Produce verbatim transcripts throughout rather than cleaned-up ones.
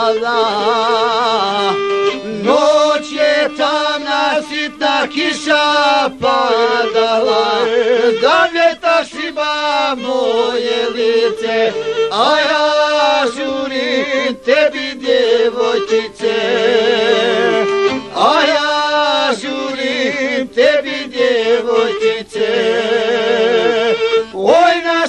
pada. Noć je tamna, sitna kiša padala, da vjetar šiba moje lice, a ja žurim tebi djevojčice, a ja žurim tebi djevojčice. Oj, naš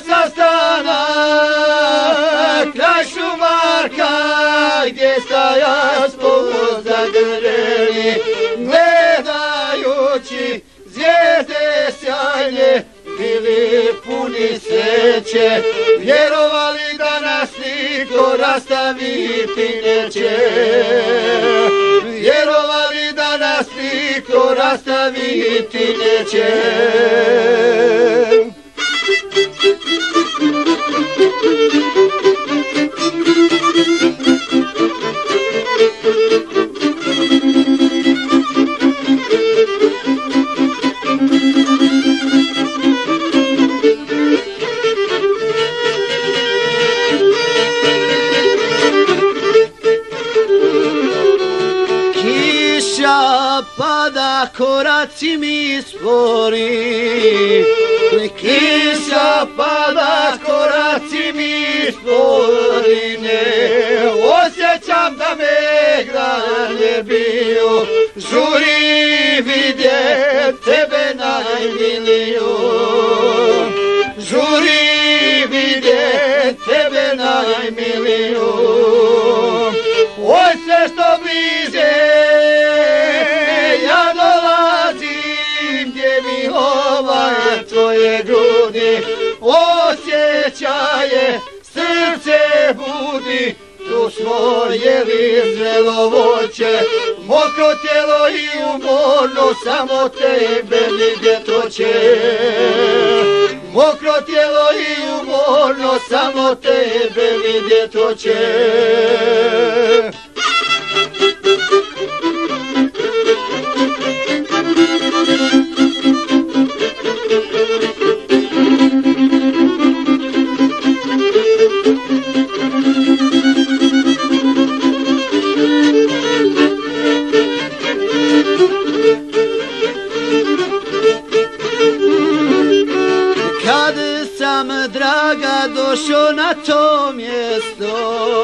sastanak kraj šumarka, gdje staja spod zagrljeni, gledajući zvijezde sjajne, bili puni sreće, vjerovali da nas niko rastaviti neće, vjerovali da nas niko rastaviti neće. Kiša pada, koraci mi spori, kiša pada, koraci mi spori, ne osjećam da me grad je bio, žuri vidjet tebe najmiliju, žuri vidjet tebe najmiliju. Oj, sve što bliže ja dolazim, gdje mi ovaj tvoje grudi osjećaje, srce budi, tu smo jeli zrelo voće, mokro tijelo i umorno, samo tebe vidjet hoće. Mokro tijelo i umorno, samo tebe vidjet hoće. Kad sam, draga, došao na to mjesto,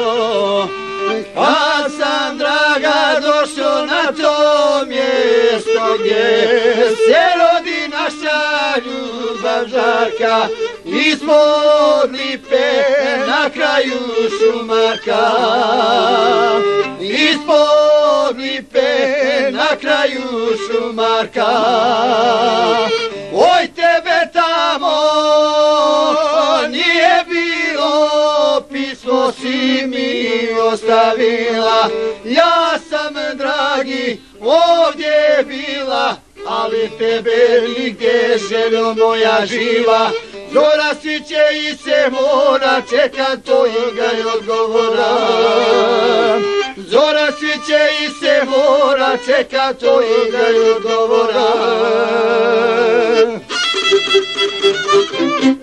kad sam, draga, došao na to mjesto, gdje se rodi naša ljubav žarka, ispod lipe na kraju šumarka, ispod lipe na kraju šumarka. Oj, tebe tamo nije bilo, pismo si mi ostavila, ja sam, dragi, ovdje bila, ali tebe nigdje, željo moja živa. Zora sviće i se mora, čekat tvojega odgovora. Zora sviće i se mora, čekat tvojega odgovora.